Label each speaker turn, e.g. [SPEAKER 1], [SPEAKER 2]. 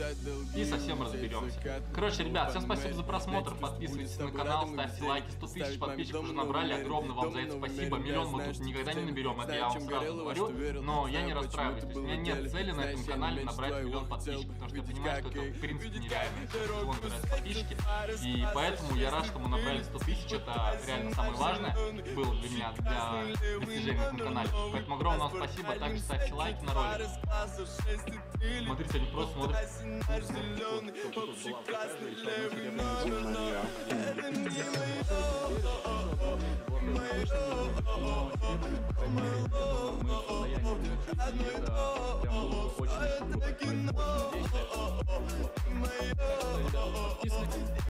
[SPEAKER 1] и совсем разберемся. Короче, ребят, всем спасибо за просмотр, подписывайтесь на канал, ставьте лайки, 100 тысяч подписчиков уже набрали, огромное вам за это спасибо, миллион мы тут никогда не наберем, это я вам сразу говорю, но я не расстраиваюсь, то есть у меня нет цели на этом канале набрать миллион подписчиков, потому что я понимаю, что это в принципе нереально, миллион набирать подписчики, и поэтому я рад, что мы набрали 100 тысяч, это реально самое важное было для меня, для достижения на этом канале, поэтому огромное вам спасибо, также ставьте лайки на ролик. Смотрите, они просто смотрят.